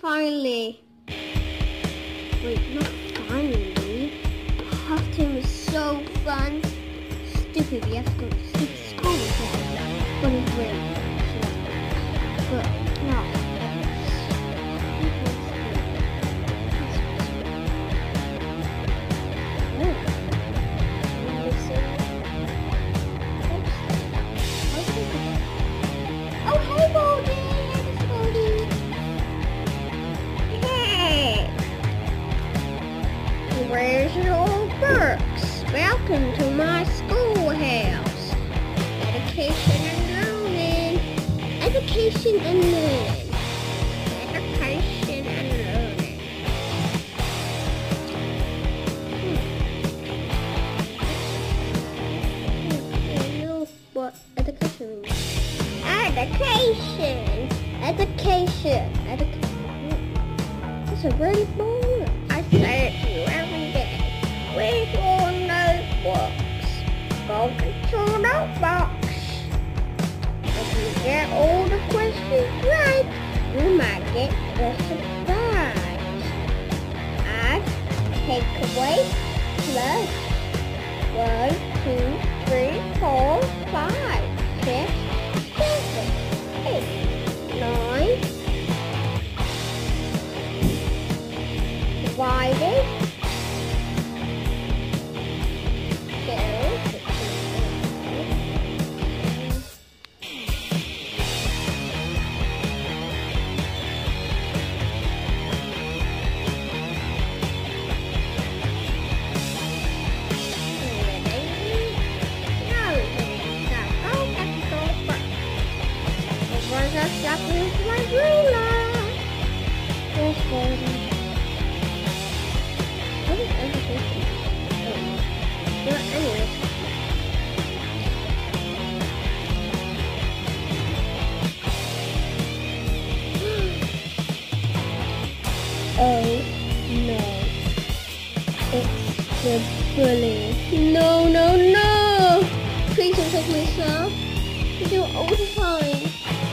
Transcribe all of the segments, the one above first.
finally. Wait, not finally. Half term was so fun. Stupid, we have to go to stupid school again. But it's weird. But no. Oh, hey, Baldy! Hey, Baldy! Hey! Where's your books? Welcome to my schoolhouse. Education and learning. Education and learning. Education and learning. You know what education means? Education. That's a really boring. I say it to you every day. Where's your notebooks? Go get your notebox. If you get all the questions right, you might get a surprise. Add, take away, plus 1, 2, 3, 4, 5, 6, 7, 8, 9, divided, 2. With my ruler. There's 40. What is education? Well, anyways. Oh no. It's the bully. No, no, no! Please don't take my stuff. You do it all the time.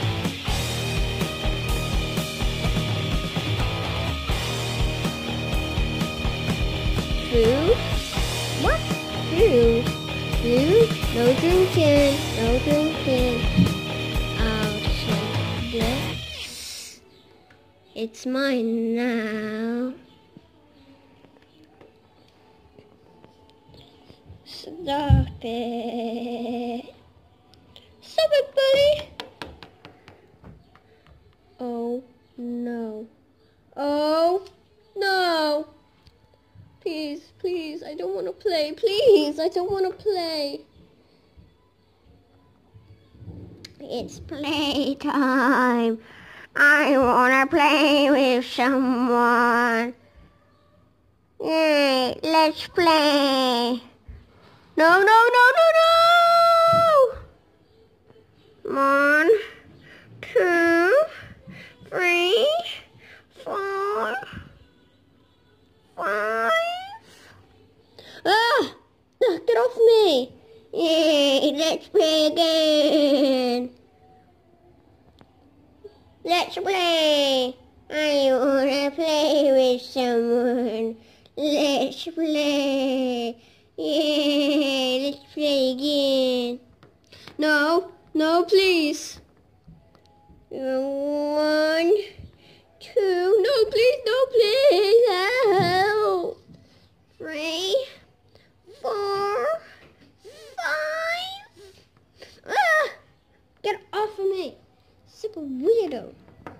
Food? What? Food? Food? No drinking. No drinking. I'll take this. It's mine now. Stop it. Stop it, buddy. Oh, no. Oh, no. Please, please, I don't want to play. Please, I don't want to play. It's playtime. I want to play with someone. Yay, let's play. No, no, no, no, no! 1, 2, 3, 4, 5. Ah! Get off me! Yay, let's play again. Let's play. I wanna play with someone. Let's play. Yay, let's play again. No, no, please. 1, 2, no, please, no, please. Help. 3, 4, 5. Ah! Get off of me. Super weirdo.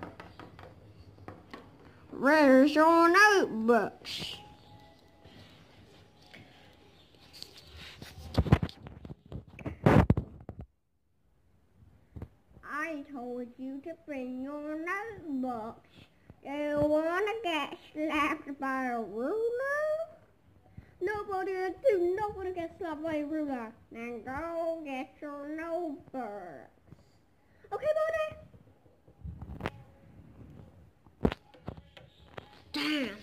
Where's your notebooks? I told you to bring your notebooks. Do you want to get slapped by a ruler? Nobody gets slapped by a ruler. Then go get your notebooks. Okay, buddy? Damn.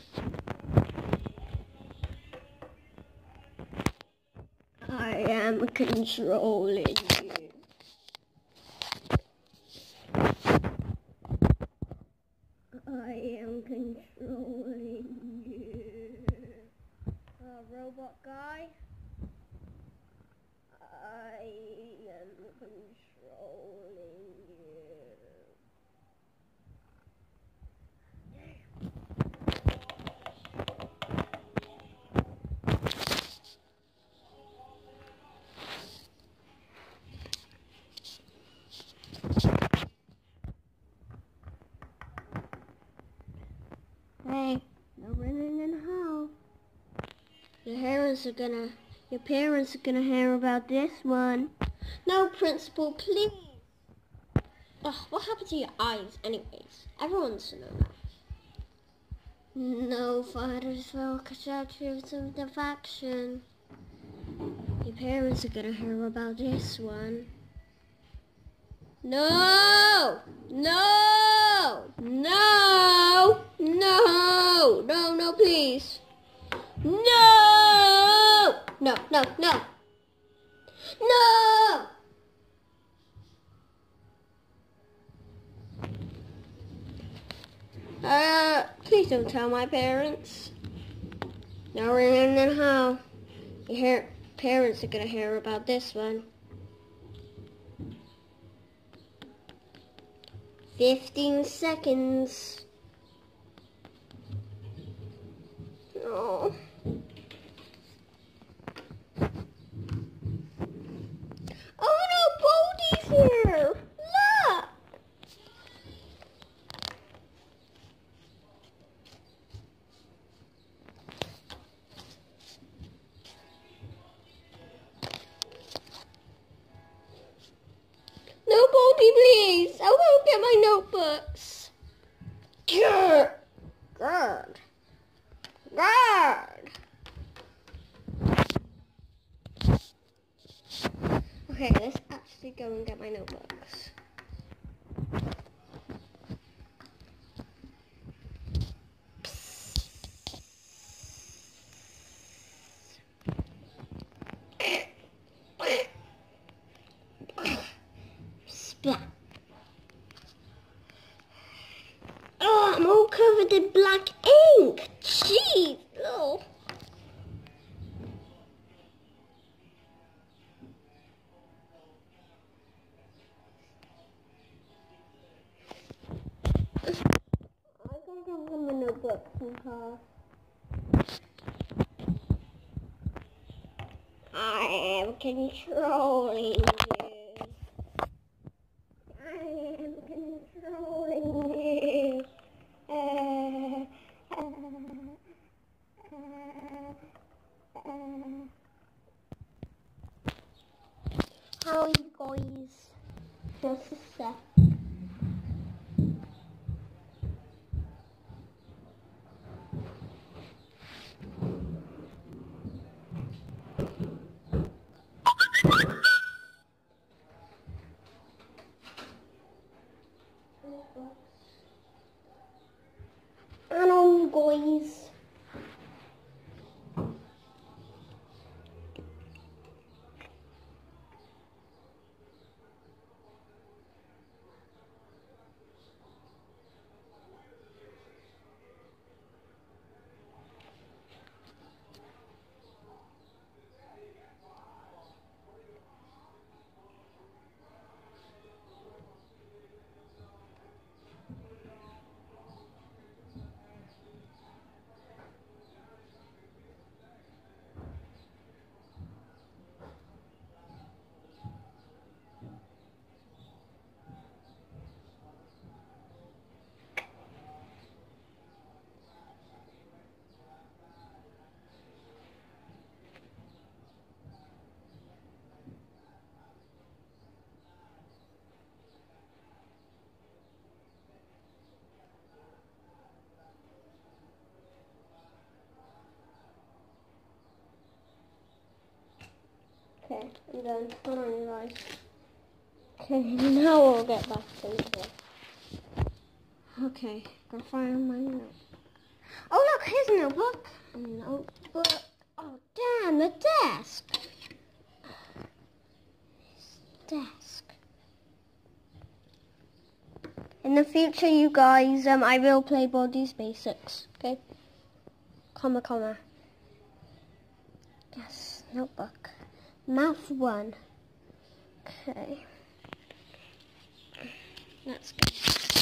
I am controlling you. I am controlling you. Robot guy. I am controlling you. Hey, no running in the hall. Your parents are gonna hear about this one. No, Principal, please. Ugh, what happened to your eyes anyways? Everyone wants to know that. No, Father's focus truth of the faction. Your parents are gonna hear about this one. No! No! No! No! No, no, please. No! No, no, no. No! Please don't tell my parents. No, and then how? Your parents are gonna hear about this one. 15 seconds. Oh. Oh no, Baldi's here! Look! No, Baldi, please! I won't get my notebooks. Good. Good. Good. Okay, let's actually go and get my notebooks. Splat. Oh, I'm all covered in black ink. Jeez. Oh. I gotta go get my notebooks in class. I am controlling you. I am controlling you. How are you guys? Just a sec. Hello, guys. Okay, I'm done. Hold on, you guys. Okay, now we'll get back to it. Okay, go find my notebook. Oh, look, here's a notebook. A notebook. Oh, damn, the desk. Desk. In the future, you guys, I will play Baldi's Basics, okay? Comma. Yes, notebook. Math 1. Okay. That's good.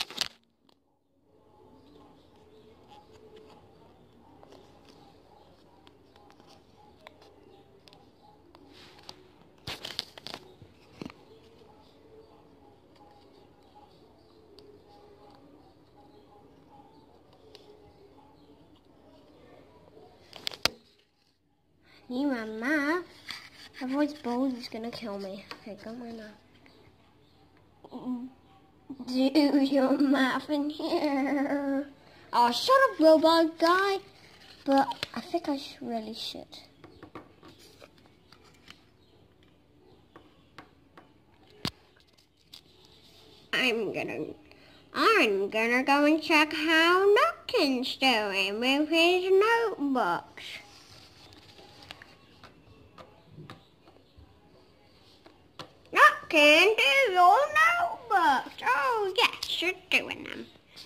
Need my math. Otherwise, Baldi's gonna kill me. Okay, got my math. Do your math in here. Oh, shut up, robot guy. But I think I really should. I'm gonna go and check how Nutkin's doing with his notebooks. Nutkin, do your notebooks. Oh yes, you're doing them.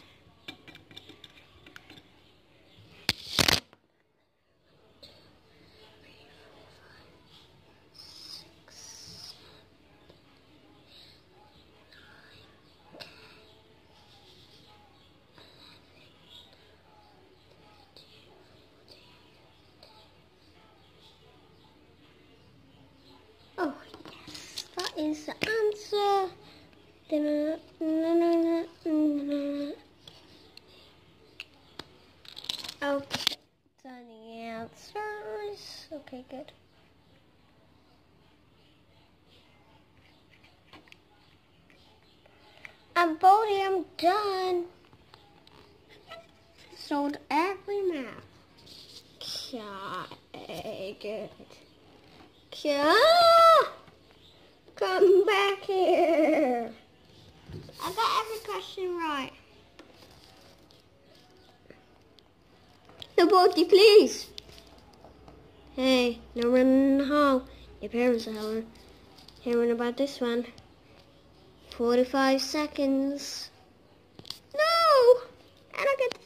Oh yes, that is the answer. Okay, done the answers. Okay, good. And Baldi, I'm done. Sold every map. Okay, good. Come back here. I got every question right. No, Baldi, please. Hey, no running in the hall. Your parents are hearing about this one. 45 seconds. No! And I get